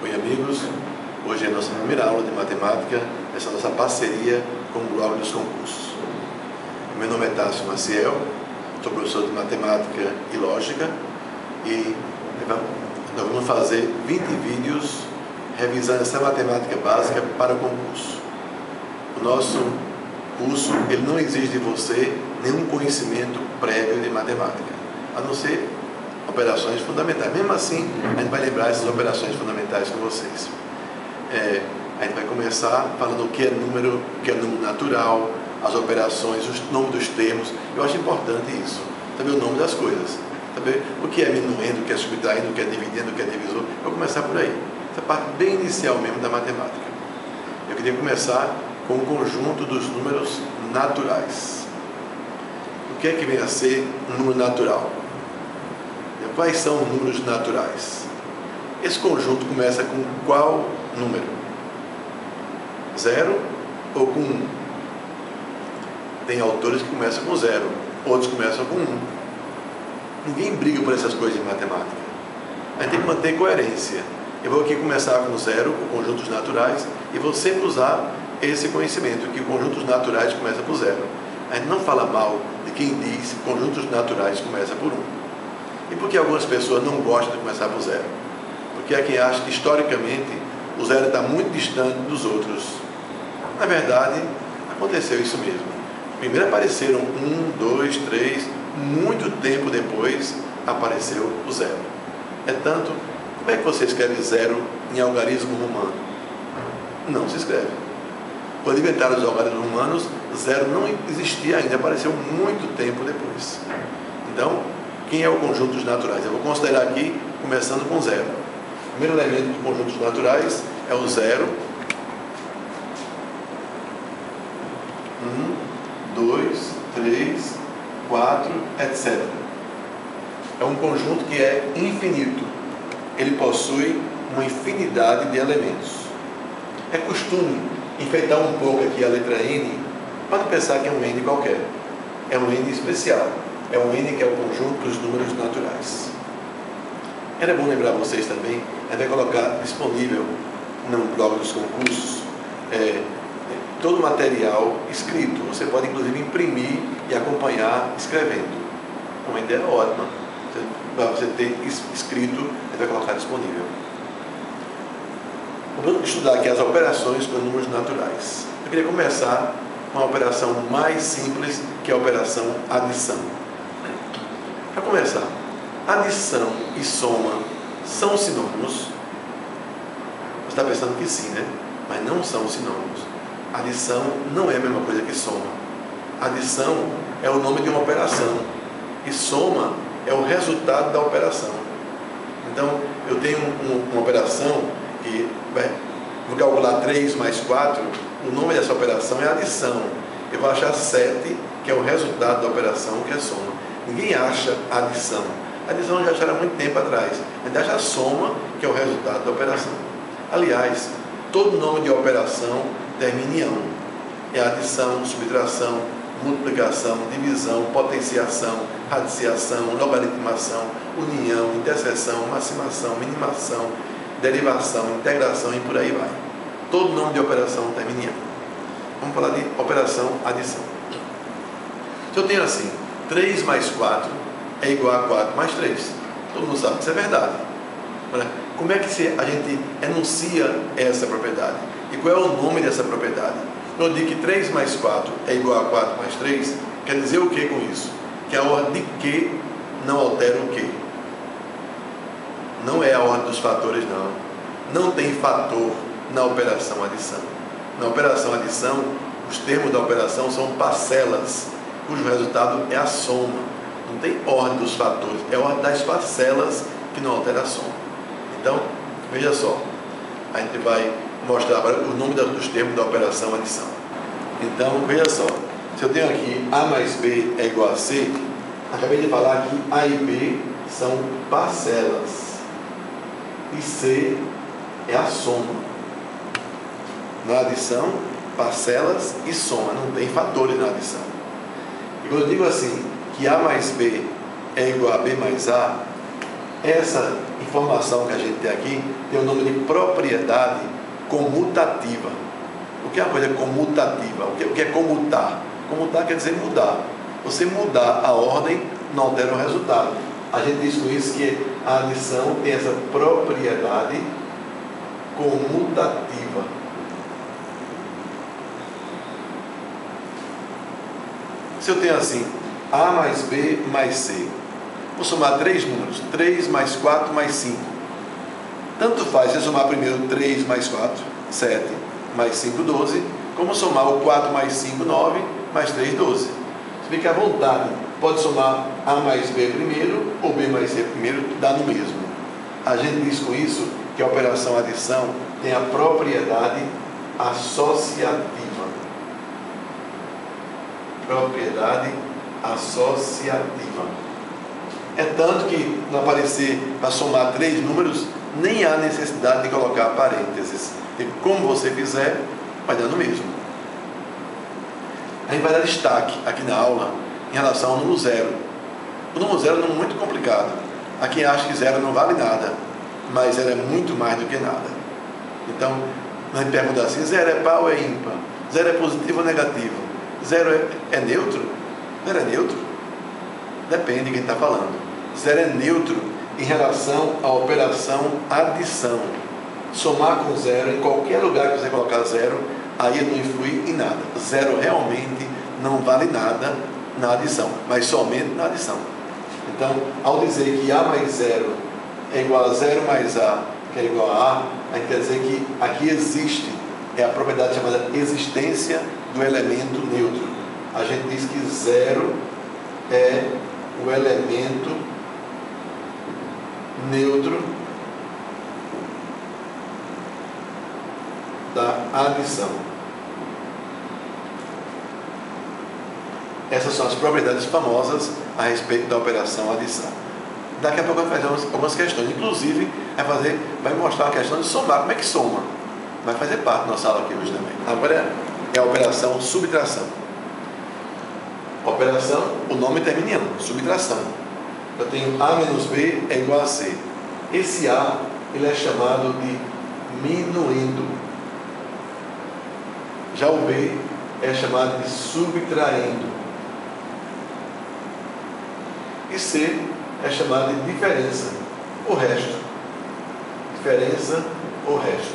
Oi amigos, hoje é a nossa primeira aula de matemática, essa nossa parceria com o blog dos concursos. Meu nome é Tássio Maciel, sou professor de matemática e lógica e nós vamos fazer 20 vídeos revisando essa matemática básica para o concurso. O nosso curso ele não exige de você nenhum conhecimento prévio de matemática, a não ser operações fundamentais. Mesmo assim, a gente vai lembrar essas operações fundamentais com vocês. A gente vai começar falando o que é número natural, as operações, os nomes dos termos. Eu acho importante isso, saber o nome das coisas, saber o que é minuendo, o que é subtraindo, o que é dividindo, o que é divisor. Eu vou começar por aí, essa parte bem inicial mesmo da matemática. Eu queria começar com o conjunto dos números naturais. O que é que vem a ser um número natural? Quais são os números naturais? Esse conjunto começa com qual número? 0 ou com 1? Tem autores que começam com 0, outros começam com 1. Ninguém briga por essas coisas em matemática. A gente tem que manter coerência. Eu vou aqui começar com 0, com conjuntos naturais, e vou sempre usar esse conhecimento, que conjuntos naturais começam por 0. A gente não fala mal de quem diz que conjuntos naturais começam por 1. E por que algumas pessoas não gostam de começar por 0? Porque há quem acha que historicamente o 0 está muito distante dos outros. Na verdade, aconteceu isso mesmo. Primeiro apareceram 1, 2, 3, muito tempo depois apareceu o 0. É tanto, como é que você escreve 0 em algarismo romano? Não se escreve. Quando inventaram os algarismos romanos, 0 não existia ainda, apareceu muito tempo depois. Então, quem é o conjunto dos naturais? Eu vou considerar aqui, começando com 0. O primeiro elemento dos conjuntos naturais é o 0. 1, 2, 3, 4, etc. É um conjunto que é infinito. Ele possui uma infinidade de elementos. É costume enfeitar um pouco aqui a letra N, para não pensar que é um N qualquer. É um N especial. É um N que é o conjunto dos números naturais. Era bom lembrar vocês também, a gente vai colocar disponível no blog dos concursos todo o material escrito. Você pode inclusive imprimir e acompanhar escrevendo. Uma ideia ótima. Para você ter escrito, a gente vai colocar disponível. Vamos estudar aqui as operações com números naturais. Eu queria começar com a operação mais simples, que é a operação adição. Para começar, adição e soma são sinônimos? Você está pensando que sim, né? Mas não são sinônimos. Adição não é a mesma coisa que soma. Adição é o nome de uma operação e soma é o resultado da operação. Então, eu tenho uma operação que vou calcular 3 mais 4, o nome dessa operação é adição. Eu vou achar 7, que é o resultado da operação, que é soma. Ninguém acha adição. Adição já acharam há muito tempo atrás. A gente acha a soma, que é o resultado da operação. Aliás, todo nome de operação termina em ão. É adição, subtração, multiplicação, divisão, potenciação, radiciação, logaritmação, união, interseção, maximação, minimação, derivação, integração e por aí vai. Todo nome de operação termina em ão. Vamos falar de operação adição. Se eu tenho assim, 3 mais 4 é igual a 4 mais 3. Todo mundo sabe que isso é verdade. Como é que a gente enuncia essa propriedade? E qual é o nome dessa propriedade? Eu digo que 3 mais 4 é igual a 4 mais 3, quer dizer o que com isso? Que a ordem de que não altera o que? Não é a ordem dos fatores, não. Não tem fator na operação adição. Na operação adição, os termos da operação são parcelas, cujo resultado é a soma. Não tem ordem dos fatores, é a ordem das parcelas que não altera a soma. Então, veja só, a gente vai mostrar agora o nome dos termos da operação adição. Então, veja só, se eu tenho aqui A mais B é igual a C, acabei de falar que A e B são parcelas e C é a soma. Na adição, parcelas e soma, não tem fatores na adição. E quando eu digo assim, que A mais B é igual a B mais A, Essa informação que a gente tem aqui tem o nome de propriedade comutativa. O que é uma coisa comutativa? O que é comutar? Comutar quer dizer mudar. Você mudar a ordem não altera o resultado. A gente diz com isso que a adição tem essa propriedade comutativa. Se eu tenho assim, A mais B mais C, vou somar 3 números, 3 mais 4 mais 5. Tanto faz se eu somar primeiro 3 mais 4, 7, mais 5, 12, como somar o 4 mais 5, 9, mais 3, 12. Você fica à vontade, pode somar A mais B primeiro, ou B mais C primeiro, dá no mesmo. A gente diz com isso que a operação adição tem a propriedade associativa. Propriedade associativa. É tanto que, no aparecer para somar 3 números, nem há necessidade de colocar parênteses. E como você fizer, vai dar no mesmo. A gente vai dar destaque aqui na aula em relação ao número zero. O número zero é um número muito complicado. Há quem acha que zero não vale nada, mas zero é muito mais do que nada. Então, a gente pergunta assim, zero é par ou é ímpar? Zero é positivo ou negativo? Zero é neutro? Zero é neutro? Depende de quem está falando. Zero é neutro em relação à operação adição. Somar com zero, em qualquer lugar que você colocar zero, aí não influi em nada. Zero realmente não vale nada na adição, mas somente na adição. Então, ao dizer que A mais zero é igual a zero mais A, que é igual a gente quer dizer que aqui existe, é a propriedade chamada existência do elemento neutro. A gente diz que zero é o elemento neutro da adição. Essas são as propriedades famosas a respeito da operação adição. Daqui a pouco vai fazer algumas questões, inclusive vai mostrar a questão de somar. Como é que soma? Vai fazer parte da nossa aula aqui hoje também. Agora é a operação subtração. Operação, o nome termina em ão, subtração. Eu tenho A menos B é igual a C. Esse A, ele é chamado de minuendo. Já o B é chamado de subtraindo. E C é chamado de diferença, o resto. Diferença, o resto.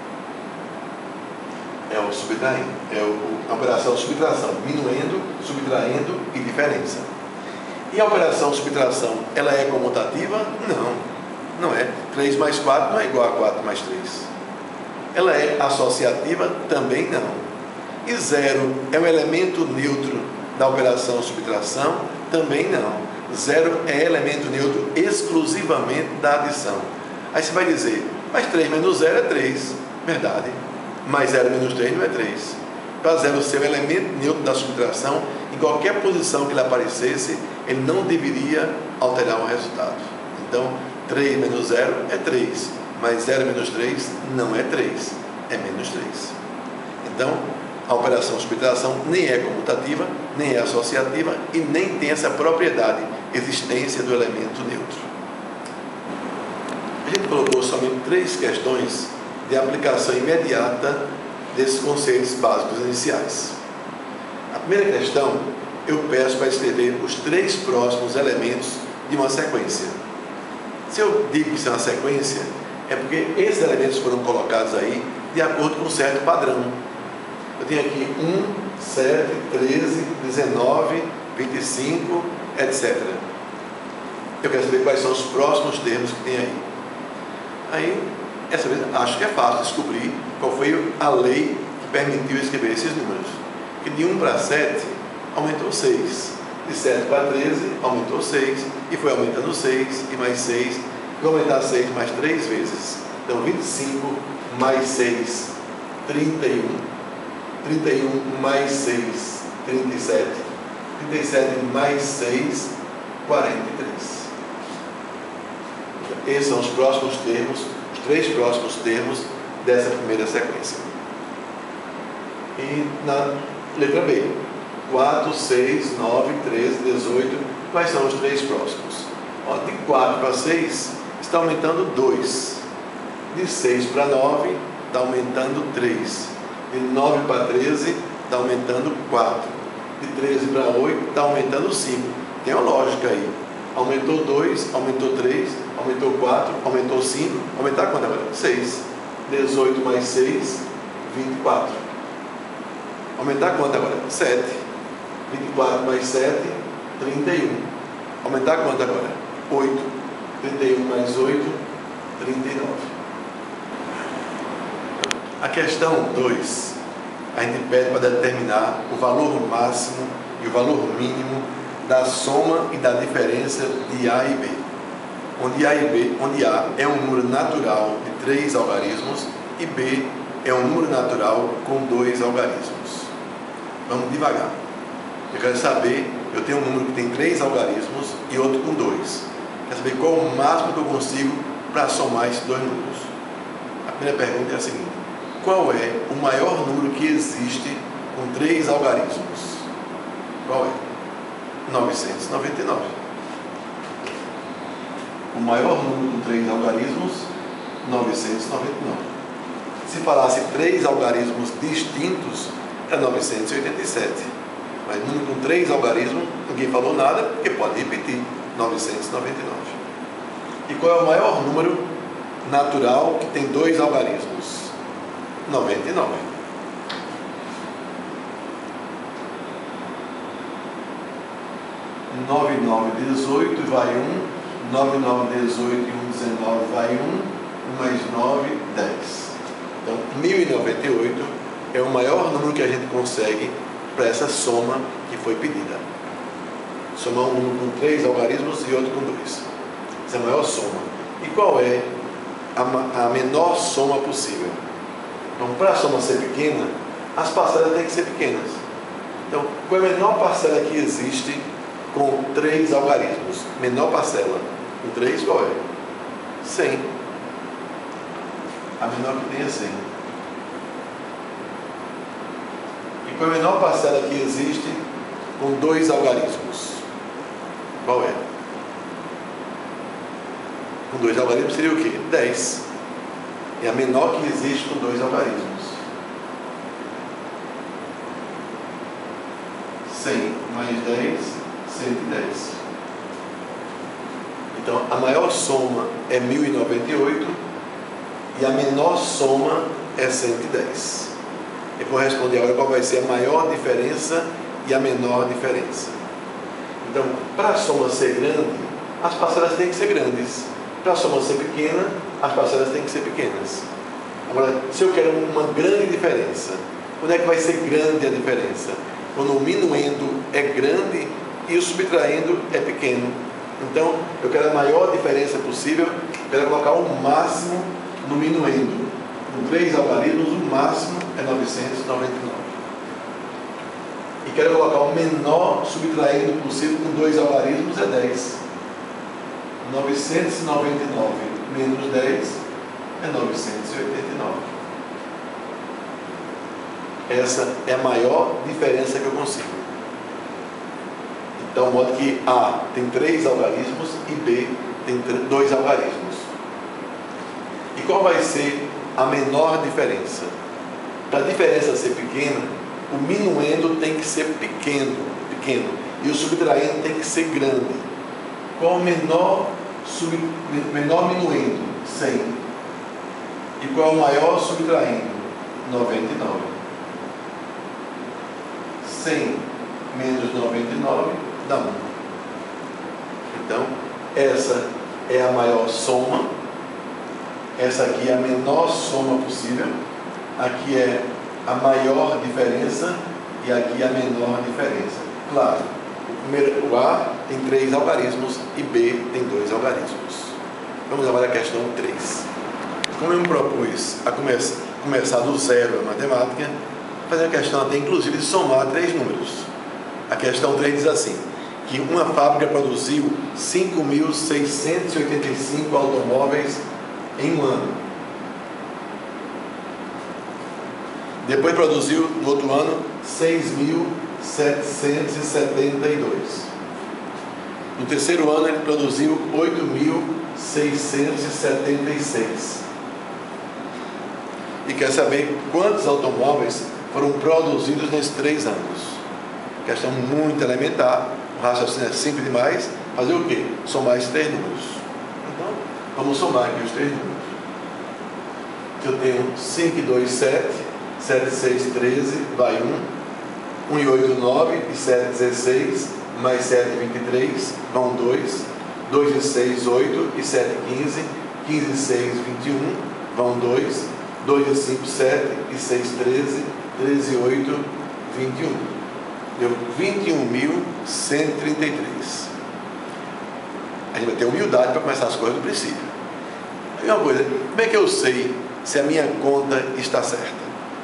É o subtraindo, a operação subtração, minuendo, subtraindo e diferença. E a operação subtração, ela é comutativa? Não, não é. 3 mais 4 não é igual a 4 mais 3. Ela é associativa? Também não. E zero é um elemento neutro da operação subtração? Também não. Zero é elemento neutro exclusivamente da adição. Aí você vai dizer, mas 3 menos 0 é 3. Verdade. Mas 0 menos 3 não é 3. Para zero ser o elemento neutro da subtração, em qualquer posição que ele aparecesse, ele não deveria alterar o resultado. Então, 3 menos 0 é 3. Mas 0 menos 3 não é 3. É menos 3. Então, a operação subtração nem é comutativa, nem é associativa e nem tem essa propriedade, existência do elemento neutro. A gente colocou somente 3 questões de aplicação imediata desses conceitos básicos iniciais. A primeira questão, eu peço para escrever os 3 próximos elementos de uma sequência. Se eu digo que isso é uma sequência, é porque esses elementos foram colocados aí de acordo com um certo padrão. Eu tenho aqui 1, 7, 13, 19, 25, etc. Eu quero saber quais são os próximos termos que tem aí. Aí, essa vez, acho que é fácil descobrir qual foi a lei que permitiu escrever esses números. Que de 1 para 7, aumentou 6. De 7 para 13, aumentou 6. E foi aumentando 6, e mais 6. E vai aumentar 6 mais 3 vezes. Então, 25 mais 6, 31. 31 mais 6, 37. 37 mais 6, 43. Esses são os próximos termos, os 3 próximos termos dessa primeira sequência. E na letra B, 4, 6, 9, 13, 18, quais são os 3 próximos? Ó, de 4 para 6 está aumentando 2. De 6 para 9 está aumentando 3. De 9 para 13 está aumentando 4. De 13 para 8 está aumentando 5. Tem uma lógica aí. Aumentou 2, aumentou 3, aumentou 4, aumentou 5. Aumentar quanto agora? 6. 18 mais 6, 24. Aumentar quanto agora? 7. 24 mais 7, 31. Aumentar quanto agora? 8. 31 mais 8, 39. A questão 2, a gente pede para determinar o valor máximo e o valor mínimo da soma e da diferença de A e B. Onde A é um número natural de 3 algarismos e B é um número natural com 2 algarismos. Vamos devagar. Eu quero saber, eu tenho um número que tem 3 algarismos e outro com 2. Quero saber qual o máximo que eu consigo para somar esses dois números. A primeira pergunta é a seguinte: qual é o maior número que existe com 3 algarismos? Qual é? 999. O maior número com 3 algarismos, 999. Se falasse 3 algarismos distintos, é 987. Mas número com 3 algarismos, ninguém falou nada, porque pode repetir, 999. E qual é o maior número natural que tem 2 algarismos? 99. Nove, 18 vai 1, 9, 18 e 1, 19 vai 1 mais 9, 10. Então, 1098 é o maior número que a gente consegue para essa soma que foi pedida. Somar um número com 3 algarismos e outro com 2. Essa é a maior soma. E qual é a menor soma possível? Então, para a soma ser pequena, as parcelas têm que ser pequenas. Então, qual é a menor parcela que existe com 3 algarismos? Menor parcela com 3, qual é? 100. A menor que tem é 100. E qual é a menor parcela que existe com 2 algarismos? Qual é? Com 2 algarismos seria o quê? 10. É a menor que existe com 2 algarismos. 100 mais 10, 110. Então, a maior soma é 1098 e a menor soma é 110. Eu vou responder agora qual vai ser a maior diferença e a menor diferença. Então, para a soma ser grande, as parcelas têm que ser grandes. Para a soma ser pequena, as parcelas têm que ser pequenas. Agora, se eu quero uma grande diferença, quando é que vai ser grande a diferença? Quando o minuendo é grande e o subtraindo é pequeno. Então, eu quero a maior diferença possível, quero colocar o máximo no minuendo. Com 3 algarismos, o máximo é 999. E quero colocar o menor subtraindo possível com 2 algarismos, é 10. 999 menos 10 é 989. Essa é a maior diferença que eu consigo. Então, de modo que A tem 3 algarismos e B tem 2 algarismos. E qual vai ser a menor diferença? Para a diferença ser pequena, o minuendo tem que ser pequeno, e o subtraindo tem que ser grande. Qual o menor minuendo? 100. E qual é o maior subtraindo? 99. 100 menos 99 dá 1. Então, essa é a maior soma. Essa aqui é a menor soma possível. Aqui é a maior diferença e aqui é a menor diferença. Claro, o A tem 3 algarismos e B tem 2 algarismos. Vamos agora à questão 3. Como eu me propus a começar do zero a matemática, fazer a questão até inclusive de somar 3 números. A questão 3 diz assim, que uma fábrica produziu 5.685 automóveis em um ano. Depois produziu, no outro ano, 6.772. No terceiro ano ele produziu 8.676. E quer saber quantos automóveis foram produzidos nesses 3 anos. Questão muito elementar, o raciocínio é simples demais. Fazer o quê? Somar esses 3 números. Então, vamos somar aqui os 3 números. Eu tenho 5 e 2, 7, 7 e 6, 13, vai 1, 1 e 8, 9, e 7, 16, mais 7, 23, vão 2, 2 e 6, 8, e 7, 15, 15 e 6, 21, vão 2, 2 e 5, 7, e 6, 13, 13 e 8, 21. Deu 21.133. A gente vai ter humildade para começar as coisas do princípio. Aí uma coisa, como é que eu sei se a minha conta está certa?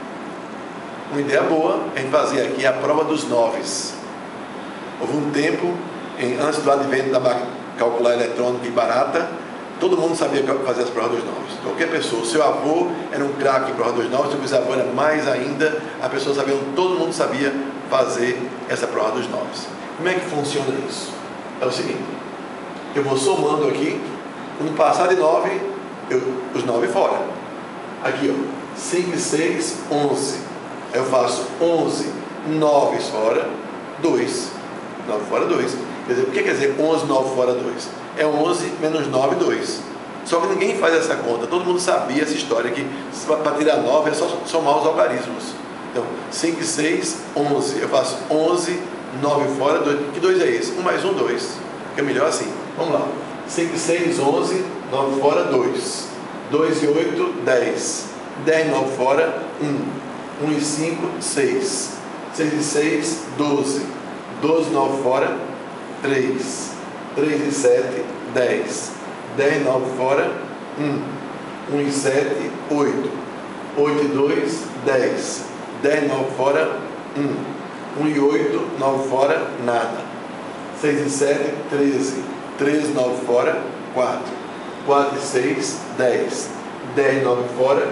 Uma ideia boa é fazer aqui a prova dos 9s. Houve um tempo, antes do advento da máquina calcular eletrônica e barata, todo mundo sabia fazer as provas dos 9s. Qualquer pessoa, seu avô era um craque em prova dos 9s, seu bisavô era mais ainda, a pessoa sabia, todo mundo sabia fazer essa prova dos 9s. Como é que funciona isso? É o seguinte, eu vou somando aqui, quando passar de 9, os 9 fora. Aqui, ó, 5 e 6, 11. Eu faço 11, 9 fora, 2. 9 fora, 2. Quer dizer, o que quer dizer 11, 9 fora 2? É 11 menos 9, 2. Só que ninguém faz essa conta. Todo mundo sabia essa história que para tirar 9 é só somar os algarismos. Então, 5 e 6, 11. Eu faço 11, 9 fora, 2. Que 2 é esse? 1 mais 1, 2. Que é melhor assim. Vamos lá. 5 e 6, 11, 9 fora, 2. 2 e 8, 10. 10 e 9 fora, 1. 1 e 5, 6. 6 e 6, 12. 12 e 9 fora, 3. 3 e 7, 10. 10 e 9 fora, 1. 1 e 7, 8. 8 e 2, 10. 10 e 9 fora, 1. 1 e 8, 9 fora, nada. 6 e 7, 13. 13 e 9 fora, 4. 4 e 6, 10. 10 e 9 fora,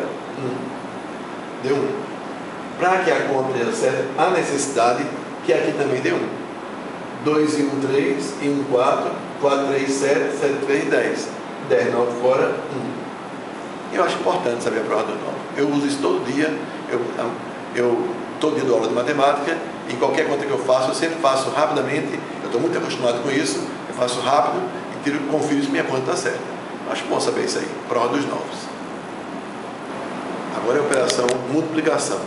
1. Deu 1. Para que a conta seja certa, há necessidade que aqui também dê 1. 2 e 1, 3, e 1, 4, 4, 3, 7, 7, 3, 10. 10, 9 fora, 1. Eu acho importante saber a prova do 9. Eu uso isso todo dia. Todo dia dou aula de matemática. Em qualquer conta que eu faço, eu sempre faço rapidamente. Eu estou muito acostumado com isso. Eu faço rápido e confiro se minha conta está certa. Eu acho bom saber isso aí. Prova dos 9. Agora é a operação multiplicação.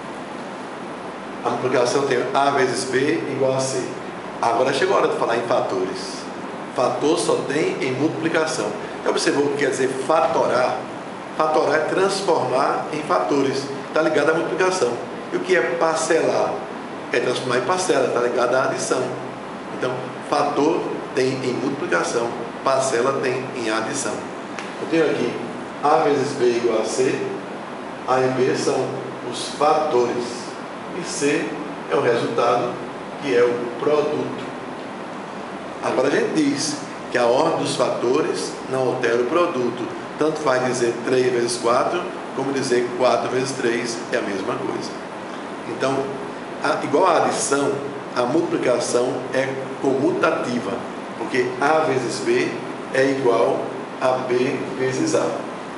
A multiplicação tem A vezes B igual a C. Agora chegou a hora de falar em fatores. Fator só tem em multiplicação. Já observou o que quer dizer fatorar? Fatorar é transformar em fatores. Está ligado à multiplicação. E o que é parcelar? É transformar em parcela. Está ligado à adição. Então, fator tem em multiplicação. Parcela tem em adição. Eu tenho aqui A vezes B igual a C. A e B são os fatores. E C é o resultado, que é o produto. Agora a gente diz que a ordem dos fatores não altera o produto. Tanto faz dizer 3 vezes 4, como dizer 4 vezes 3 é a mesma coisa. Então, igual a adição, a multiplicação é comutativa, porque A vezes B é igual a B vezes A.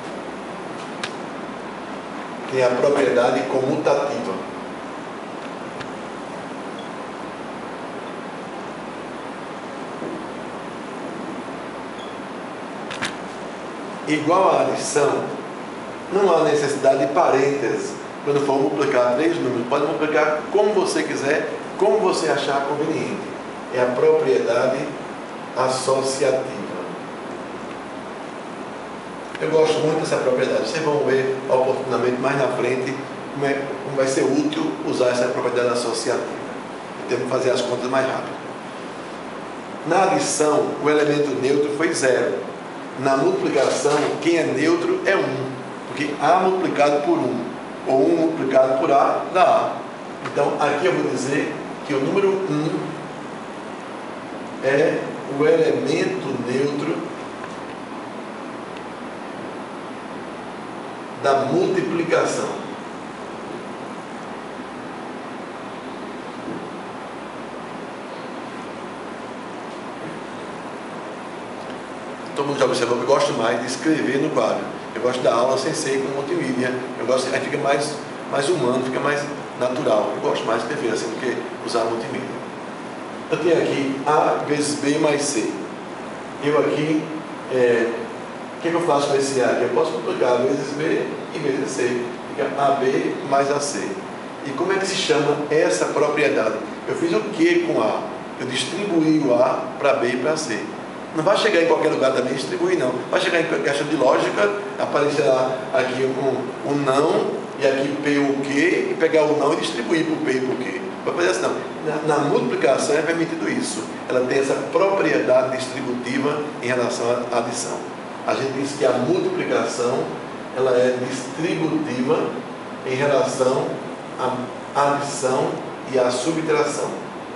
Tem a propriedade comutativa. Igual a adição, não há necessidade de parênteses quando for multiplicar 3 números. Pode multiplicar como você quiser, como você achar conveniente. É a propriedade associativa. Eu gosto muito dessa propriedade. Vocês vão ver oportunamente mais na frente como vai ser útil usar essa propriedade associativa. Temos que fazer as contas mais rápido. Na adição, o elemento neutro foi 0. Na multiplicação, quem é neutro é 1, porque A multiplicado por 1, ou 1 multiplicado por A, dá A. Então, aqui eu vou dizer que o número 1 é o elemento neutro da multiplicação. todo mundo já observou que eu gosto mais de escrever no quadro. Eu gosto da aula sem ser com multimídia. Eu gosto, aí fica mais humano, fica mais natural. Eu gosto mais de escrever assim do que usar multimídia. Eu tenho aqui A vezes B mais C. Eu aqui, o que eu faço com esse A aqui? Eu posso multiplicar A vezes B e vezes C. Fica AB mais AC. E como é que se chama essa propriedade? Eu fiz o que com A? Eu distribuí o A para B e para C. Não vai chegar em qualquer lugar também e distribuir, não. Vai chegar em questão de lógica, aparecerá aqui um não, e aqui P o quê, e pegar o não e distribuir por P e por quê. Vai fazer assim, não. Na multiplicação é permitido isso. Ela tem essa propriedade distributiva em relação à adição. A gente diz que a multiplicação ela é distributiva em relação à adição e à subtração.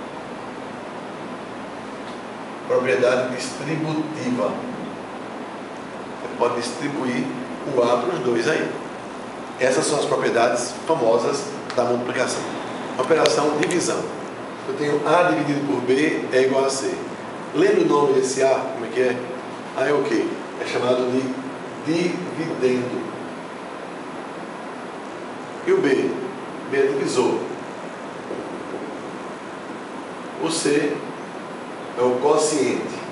Propriedade distributiva. Você pode distribuir o A para os dois aí. Essas são as propriedades famosas da multiplicação. Operação divisão. Eu tenho A dividido por B é igual a C. Lembra o nome desse A? Como é que é? A é o quê? É chamado de dividendo. E o B? B é divisor. O C é o quociente.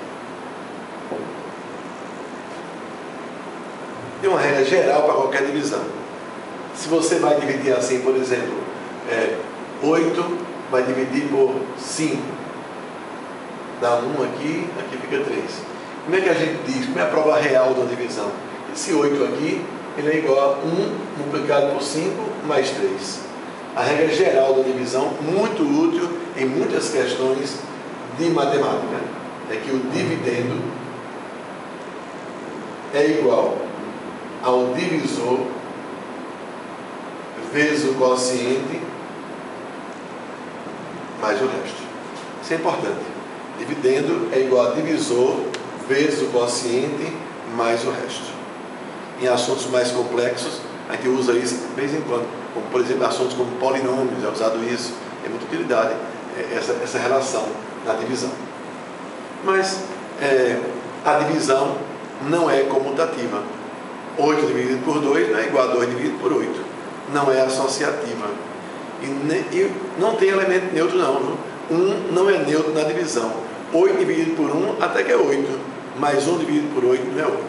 Tem uma regra geral para qualquer divisão. Se você vai dividir assim, por exemplo, 8 vai dividir por 5. Dá 1 aqui, aqui fica 3. Como é que a gente diz? Como é a prova real da divisão? Esse 8 aqui, ele é igual a 1 multiplicado por 5 mais 3. A regra geral da divisão, muito útil em muitas questões de matemática, é que o dividendo é igual ao divisor vezes o quociente mais o resto. Isso é importante. Dividendo é igual a divisor vezes o quociente mais o resto. Em assuntos mais complexos, a gente usa isso de vez em quando, como por exemplo assuntos como polinômios, é usado isso, é muita utilidade essa relação na divisão. Mas a divisão não é comutativa. 8 dividido por 2 não é igual a 2 dividido por 8. Não é associativa. E não tem elemento neutro não. 1 não é neutro na divisão. 8 dividido por 1 até que é 8. Mais 1 dividido por 8 não é 8.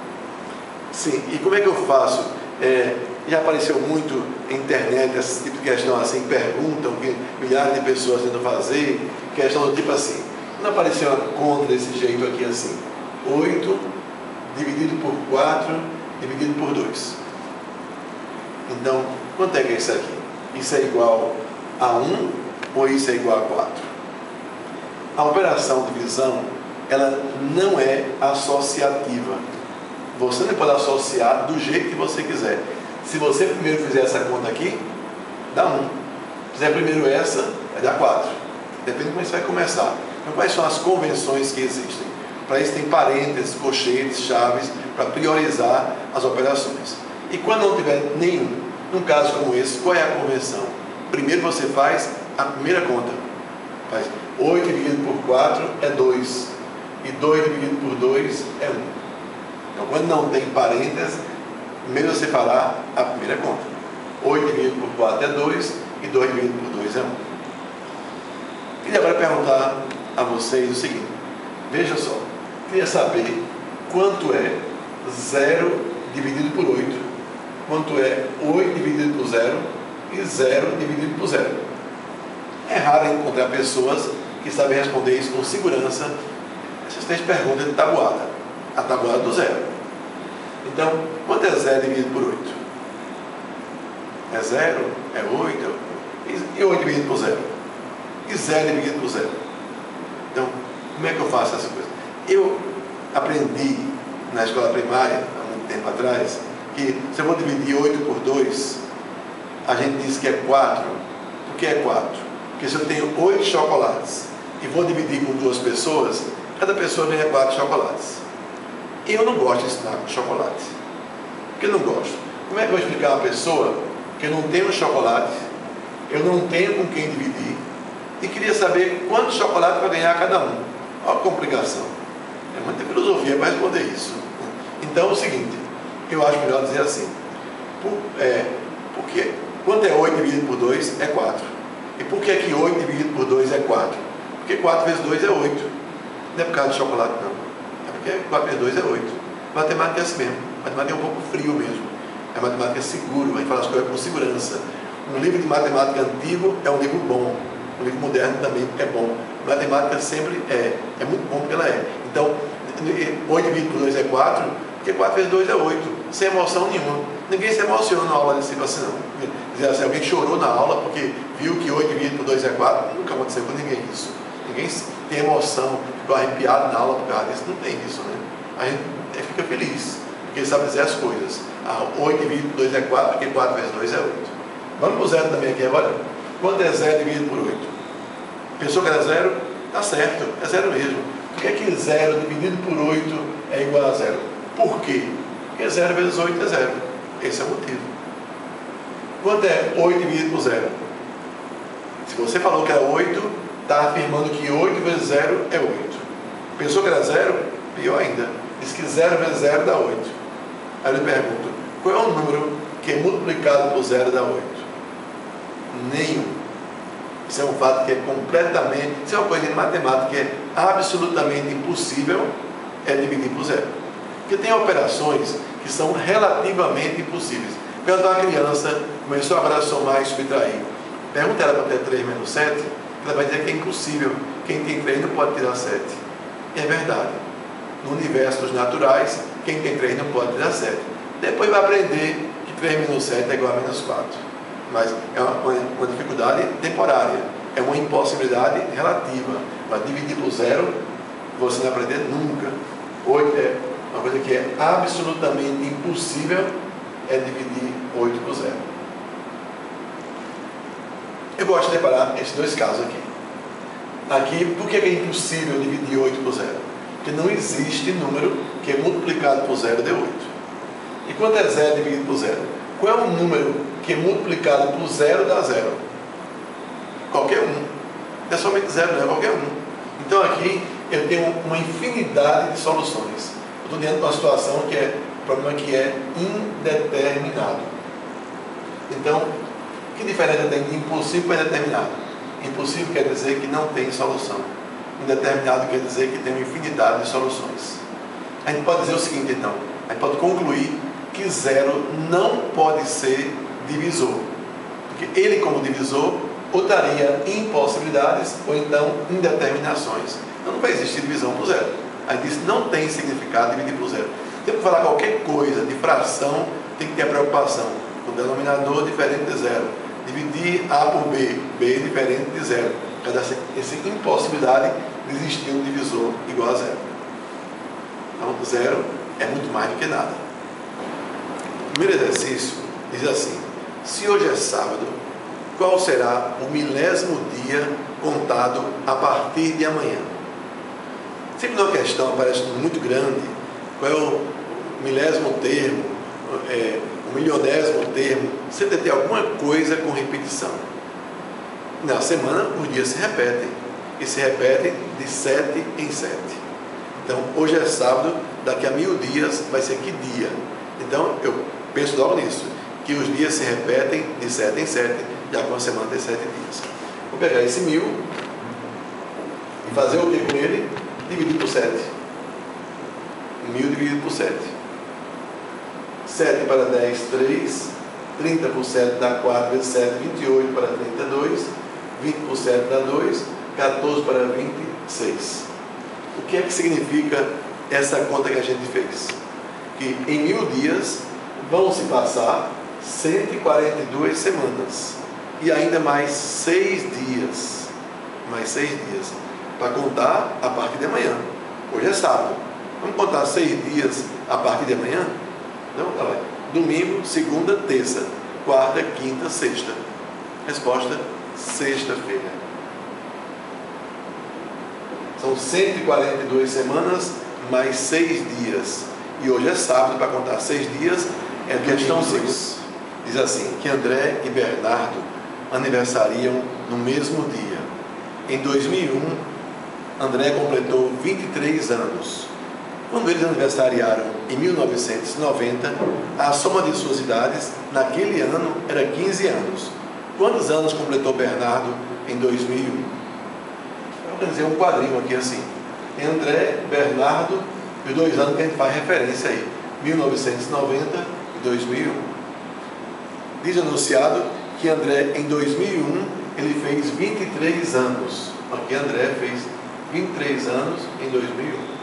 Sim, e como é que eu faço? Já apareceu muito na internet esse tipo de questão assim, perguntam que milhares de pessoas tentam fazer, questão do tipo assim, não apareceu uma conta desse jeito aqui assim, 8 dividido por 4 dividido por 2. Então, quanto é que é isso aqui? Isso é igual a 1 ou isso é igual a 4? A operação de divisão, ela não é associativa. Você não pode associar do jeito que você quiser. Se você primeiro fizer essa conta aqui, dá 1. Se fizer primeiro essa, vai dar 4. Depende de como isso vai começar. Então, quais são as convenções que existem? Para isso tem parênteses, colchetes, chaves, para priorizar as operações. E quando não tiver nenhum, num caso como esse, qual é a convenção? Primeiro você faz a primeira conta. Faz 8 dividido por 4 é 2. E 2 dividido por 2 é 1. Então, quando não tem parênteses, primeiro você fará a primeira conta. 8 dividido por 4 é 2 e 2 dividido por 2 é 1. Queria agora perguntar a vocês o seguinte. Veja só. Queria saber quanto é 0 dividido por 8. Quanto é 8 dividido por 0 e 0 dividido por 0. É raro encontrar pessoas que sabem responder isso com segurança. Essas 3 perguntas de tabuada. A tabuada do 0. Então, quanto é 0 dividido por 8? É 0? É 8? E 8 dividido por 0? E 0 dividido por 0? Então, como é que eu faço essa coisa? Eu aprendi na escola primária, há muito tempo atrás, que se eu vou dividir 8 por 2, a gente diz que é 4. Por que é 4? Porque se eu tenho 8 chocolates e vou dividir com 2 pessoas, cada pessoa ganha 4 chocolates. E eu não gosto de ensinar com chocolate. Porque eu não gosto. Como é que eu vou explicar a uma pessoa que eu não tenho chocolate, eu não tenho com quem dividir, e queria saber quantos chocolates vai ganhar cada um? Olha a complicação. É muita filosofia para responder isso. Então é o seguinte, eu acho melhor dizer assim, porque quanto é 8 dividido por 2 é 4. E por que 8 dividido por 2 é 4? Porque 4 vezes 2 é 8. Não é por causa de chocolate, não. É porque 4 vezes 2 é 8. Matemática é assim mesmo. Matemática é um pouco frio mesmo. A matemática é seguro, a gente fala as coisas com segurança. Um livro de matemática antigo é um livro bom. Um livro moderno também é bom. Matemática sempre é muito bom porque ela é. Então, 8 dividido por 2 é 4, porque 4 vezes 2 é 8, sem emoção nenhuma. Ninguém se emociona na aula desse tipo assim, não. Dizer assim, alguém chorou na aula porque viu que 8 dividido por 2 é 4, nunca aconteceu com ninguém isso. Ninguém tem emoção, ficou arrepiado na aula por causa disso, não tem isso, né? A gente fica feliz, porque sabe dizer as coisas. 8 dividido por 2 é 4, porque 4 vezes 2 é 8. Vamos para o zero também aqui agora. Quanto é 0 dividido por 8? Pensou que era 0? Está certo, é 0 mesmo. Por que 0 dividido por 8 é igual a 0? Por quê? Porque 0 vezes 8 é 0. Esse é o motivo. Quanto é 8 dividido por 0? Se você falou que era 8, está afirmando que 8 vezes 0 é 8. Pensou que era 0? Pior ainda. Diz que 0 vezes 0 dá 8. Aí eu lhe pergunto, qual é o número que multiplicado por 0 dá 8? Nenhum. Isso é um fato que é completamente, isso é uma coisa de matemática que é absolutamente impossível dividir por 0. Porque tem operações que são relativamente impossíveis. Quando uma criança começou agora a somar e subtrair, pergunta ela para ter 3 menos 7, ela vai dizer que é impossível. Quem tem 3 não pode tirar 7. E é verdade. No universo dos naturais, quem tem 3 não pode tirar 7. Depois vai aprender que 3 menos 7 é igual a menos 4. Mas é uma dificuldade temporária. É uma impossibilidade relativa. Mas dividir por 0, você não vai aprender nunca. 8 é uma coisa que é absolutamente impossível, dividir 8 por 0. Eu gosto de separar esses dois casos aqui. Aqui, por que é impossível dividir 8 por 0? Porque não existe número que é multiplicado por 0 dê 8. E quanto é 0 dividido por 0? Qual é o número que é multiplicado por 0 dá 0? Qualquer um. Não é somente 0, não é qualquer um. Então aqui eu tenho uma infinidade de soluções. Eu estou diante de uma situação que é um problema que é indeterminado. Então, que diferença tem de impossível para indeterminado? Impossível quer dizer que não tem solução. Indeterminado quer dizer que tem uma infinidade de soluções. A gente pode dizer o seguinte, então. A gente pode concluir que 0 não pode ser divisor. Porque ele, como divisor, ou traria impossibilidades ou então indeterminações. Então não vai existir divisão por 0. A gente diz que não tem significado dividir por 0. Tem que falar qualquer coisa de fração, tem que ter a preocupação. O denominador diferente de 0. Dividir A por B, B diferente de 0. Cada essa impossibilidade de existir um divisor igual a 0. Então 0 é muito mais do que nada. O primeiro exercício diz assim: se hoje é sábado, qual será o 1000º dia contado a partir de amanhã? Sempre numa questão aparece muito grande, qual é o 1000º termo, o 1.000º termo, sempre tem alguma coisa com repetição. Na semana os dias se repetem, e se repetem de 7 em 7. Então hoje é sábado, daqui a 1000 dias vai ser que dia? Então eu penso logo nisso, que os dias se repetem de 7 em 7, já com a semana tem 7 dias. Vou pegar esse 1000 e fazer o que com ele? Dividir por 7. 1000 dividido por 7. 7 para 10, 3. 30 por 7 dá 4 vezes 7, 28 para 32. 20 por 7 dá 2. 14 para 26. O que é que significa essa conta que a gente fez? Que em 1000 dias vão se passar 142 semanas. E ainda mais 6 dias. Mais 6 dias. Para contar a partir de amanhã. Hoje é sábado. Vamos contar 6 dias a partir de amanhã? Então, tá lá. Domingo, segunda, terça, quarta, quinta, sexta. Resposta: sexta-feira. São 142 semanas mais 6 dias. E hoje é sábado, para contar 6 dias, é questão 6. Diz assim, que André e Bernardo aniversariam no mesmo dia. Em 2001, André completou 23 anos Quando eles aniversariaram em 1990, a soma de suas idades naquele ano era 15 anos. Quantos anos completou Bernardo em 2001? Eu vou dizer um quadrinho aqui assim. André, Bernardo e os 2 anos que a gente faz referência aí, 1990 e 2001. Diz o enunciado que André, em 2001, ele fez 23 anos. Aqui André fez 23 anos em 2001.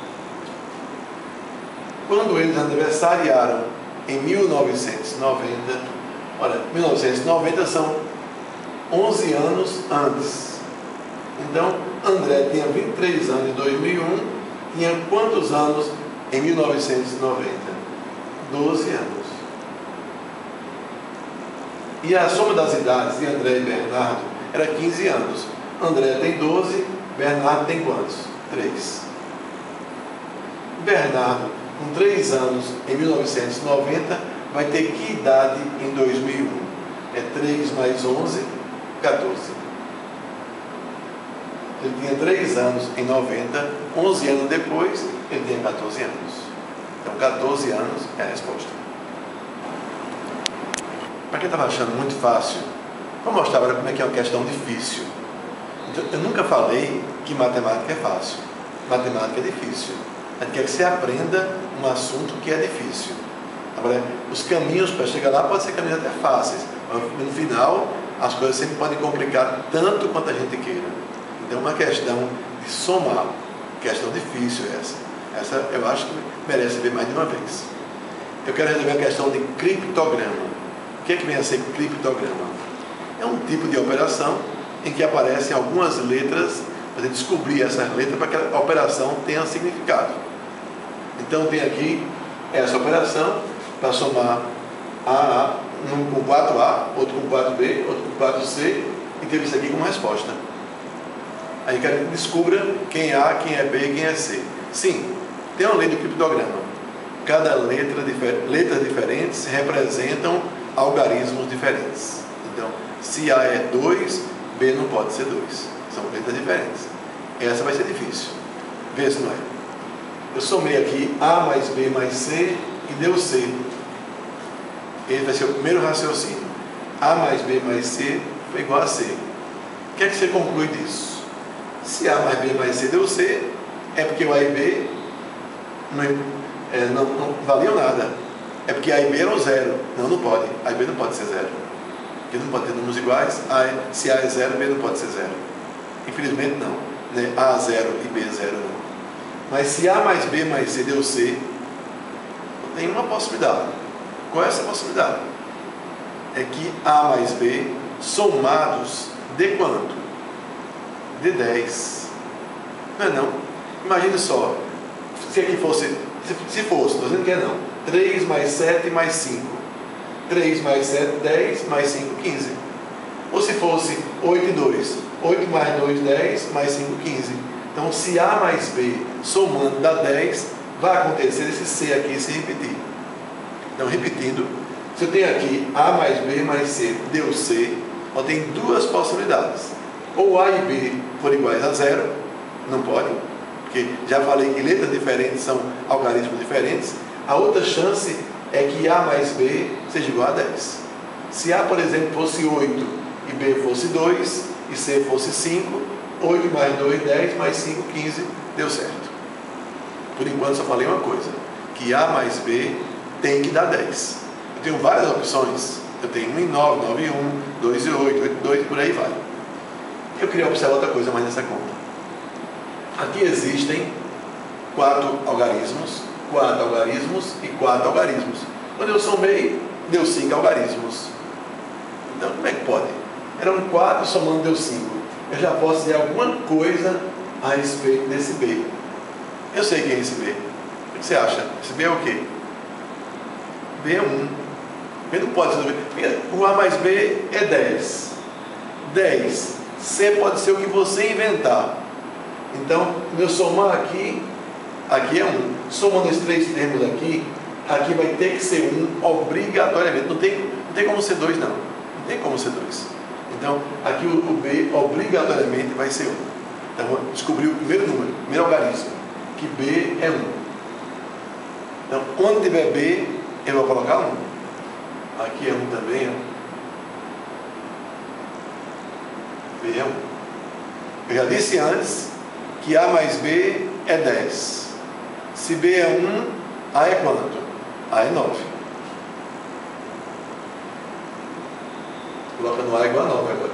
Quando eles aniversariaram em 1990, olha, 1990 são 11 anos antes. Então, André tinha 23 anos em 2001, tinha quantos anos em 1990? 12 anos. E a soma das idades de André e Bernardo era 15 anos. André tem 12, Bernardo tem quantos? 3. Bernardo, com 3 anos em 1990, vai ter que idade em 2001? É 3 mais 11, 14. Ele tinha 3 anos em 90, 11 anos depois, ele tinha 14 anos. Então, 14 anos é a resposta. Para quem estava achando muito fácil, vou mostrar agora como é que é uma questão difícil. Então, eu nunca falei que matemática é fácil. Matemática é difícil. A gente quer que você aprenda um assunto que é difícil. Agora, os caminhos para chegar lá podem ser caminhos até fáceis, mas no final as coisas sempre podem complicar tanto quanto a gente queira. Então, uma questão de somar, questão difícil essa. Essa eu acho que merece ver mais de uma vez. Eu quero resolver a questão de criptograma. O que é que vem a ser criptograma? É um tipo de operação em que aparecem algumas letras para gente descobrir essas letras para que a operação tenha significado. Então tem aqui essa operação para somar um com 4A, outro com 4B, outro com 4C, e teve isso aqui como resposta. Aí quero que descubra quem é A, quem é B e quem é C. Sim, tem uma lei do criptograma. Cada letras diferentes representam algarismos diferentes. Então, se A é 2, B não pode ser 2. São letras diferentes. Essa vai ser difícil. Vê se não é. Eu somei aqui A mais B mais C e deu C. Esse vai ser o primeiro raciocínio. A mais B mais C foi igual a C. O que é que você conclui disso? Se A mais B mais C deu C, é porque o A e B não valiam nada. É porque A e B eram 0. Não pode. A e B não pode ser 0. Porque não pode ter números iguais. Se A é 0, B não pode ser 0. Infelizmente não. Né? A 0 e B 0 não. Mas se A mais B mais C deu C, tem uma possibilidade. Qual é essa possibilidade? É que A mais B somados de quanto? De 10. Não é não? Imagine só. Se aqui fosse, se fosse, estou dizendo que é não. 3 mais 7 mais 5. 3 mais 7, 10, mais 5, 15. Ou se fosse 8 e 2. 8 mais 2, 10, mais 5, 15. Então, se A mais B somando dá 10, vai acontecer esse C aqui se repetir. Então, repetindo, se eu tenho aqui A mais B mais C deu C, eu tenho duas possibilidades. Ou A e B forem iguais a 0, não pode, porque já falei que letras diferentes são algarismos diferentes. A outra chance é que A mais B seja igual a 10. Se A, por exemplo, fosse 8 e B fosse 2 e C fosse 5, 8 mais 2, 10, mais 5, 15, deu certo. Por enquanto só falei uma coisa, que A mais B tem que dar 10. Eu tenho várias opções. Eu tenho 1 e 9, 9 e 1, 2 e 8, 8 e 2, por aí vai. Eu queria observar outra coisa mais nessa conta. Aqui existem 4 algarismos e 4 algarismos. Quando eu somei, deu 5 algarismos. Então, como é que pode? Eram 4 somando deu 5. Eu já posso dizer alguma coisa a respeito desse B. Eu sei quem é esse B. O que você acha? Esse B é o quê? B é 1. B não pode ser B. O A mais B é 10. 10. C pode ser o que você inventar. Então, meu somar aqui é 1. Somando esses 3 termos aqui vai ter que ser 1 obrigatoriamente. Não tem como ser 2 não. Não tem como ser 2. Então, aqui o B obrigatoriamente vai ser 1. Então, descobri o primeiro número, o primeiro algarismo, que B é 1. Então, onde tiver B, eu vou colocar 1. Aqui é 1 também, ó. B é 1. Eu já disse antes que A mais B é 10. Se B é 1, A é quanto? A é 9. Colocando A igual a 9 agora.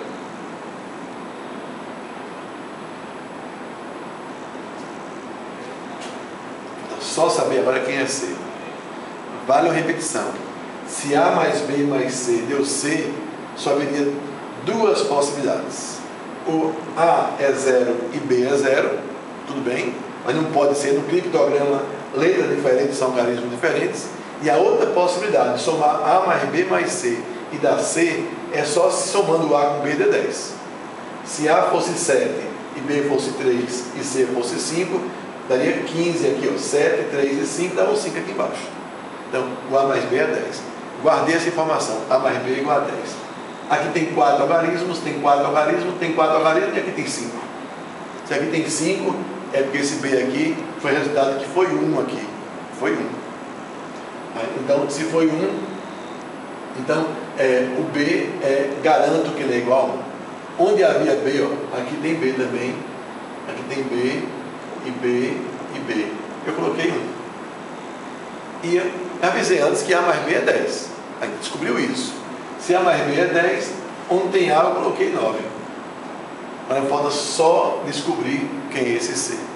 Então, só saber agora quem é C. Vale uma repetição. Se A mais B mais C deu C, só haveria duas possibilidades. O A é 0 e B é 0, tudo bem, mas não pode ser no criptograma letras diferentes, são algarismos diferentes. E a outra possibilidade de somar A mais B mais C e dar C é só se somando o A com B dê 10. Se A fosse 7 e B fosse 3 e C fosse 5, daria 15 aqui, ó, 7, 3 e 5, dá um 5 aqui embaixo. Então, o A mais B é 10. Guardei essa informação, A mais B é igual a 10. Aqui tem 4 algarismos, tem 4 algarismos, tem 4 algarismos e aqui tem 5. Se aqui tem 5, é porque esse B aqui foi resultado que foi 1 aqui. Foi 1. Então, se foi 1, então o B garanto que ele é igual a 1. Onde havia B, ó, aqui tem B também. Aqui tem B e B e B. Eu coloquei 1. E avisei antes que A mais B é 10. A gente descobriu isso. Se A mais B é 10, onde tem A eu coloquei 9. Agora falta só descobrir quem é esse C.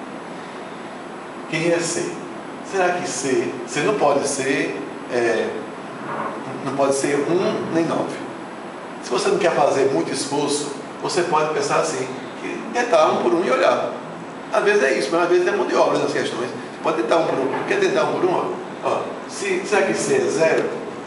Quem é C? Será que C não pode ser, não pode ser 1 nem 9. Se você não quer fazer muito esforço, você pode pensar assim, que tentar 1 por 1 e olhar. Às vezes é isso, mas às vezes é mão de obra nas questões. Você pode tentar 1 por 1. Quer tentar 1 por 1? Ó, será que C é 0?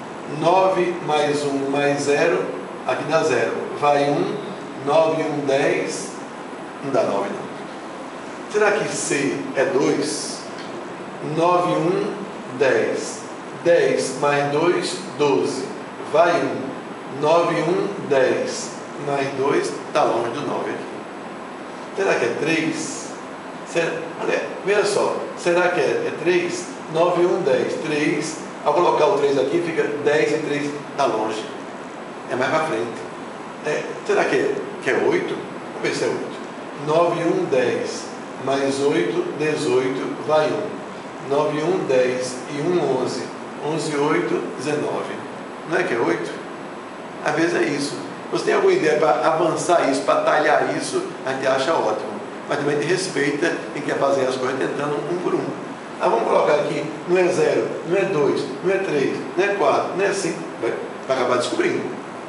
9 mais 1 mais 0, aqui dá 0. Vai 1, 9 e 1, 10. Não dá 9 não. Será que C é 2? 9 e 1, 10. 10 mais 2, 12. Vai 1. 9 e 1, 10. Mais 2, está longe do 9 aqui. Será que é 3? Veja só, será que é 3? 9 e 1, 10. 3. Ao colocar o 3 aqui, fica 10 e 3 está longe. É mais para frente. Será que é 8? Vamos ver se é 8. 9 e 1, 10. Mais 8, 18. Vai 1. 9 e 1, 10. E 1, 11. 11 e 8, 19. Não é que é 8? Às vezes é isso. Você tem alguma ideia para avançar isso, para talhar isso, a gente acha ótimo. Mas também te respeita e quer fazer as coisas tentando 1 por 1. Vamos colocar aqui, não é 0, não é 2, não é 3, não é 4, não é 5. Vai acabar descobrindo.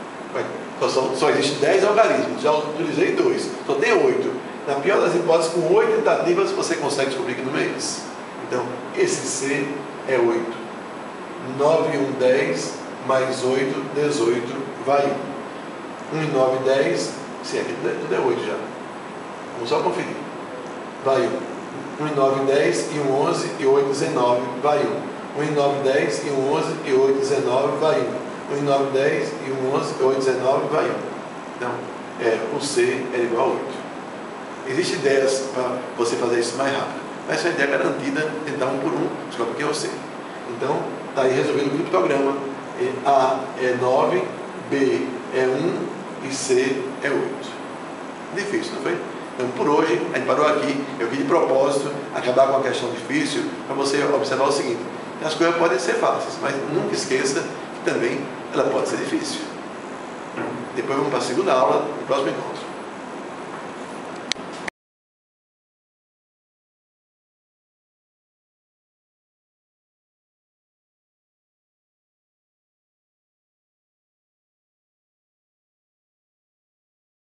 Só existe 10 algarismos, já utilizei 2, só tem 8. Na pior das hipóteses, com 8 tentativas, você consegue descobrir que não é esse. Então, esse C é 8. 9 e 1, 10, mais 8, 18, vai 1. 1 e 9, 10, sim, aqui tudo é 8 já. Vamos só conferir. Vai 1. 1 e 9, 10, e 1, 11, e 8, 19, vai 1. 1 e 9, 10, e 1, 11, e 8, 19, vai 1. 1 e 9, 10, e 1, 11, e 8, 19, vai 1. Então, o C é igual a 8. Existem ideias para você fazer isso mais rápido, mas essa é a ideia garantida, tentar 1 por 1, descobre quem é o C. Então, está aí resolvido o criptograma. A é 9, B é 1 e C é 8. Difícil, não foi? Então, por hoje, a gente parou aqui. Eu quis de propósito acabar com uma questão difícil para você observar o seguinte: as coisas podem ser fáceis, mas nunca esqueça que também ela pode ser difícil. Depois vamos para a segunda aula, no próximo encontro.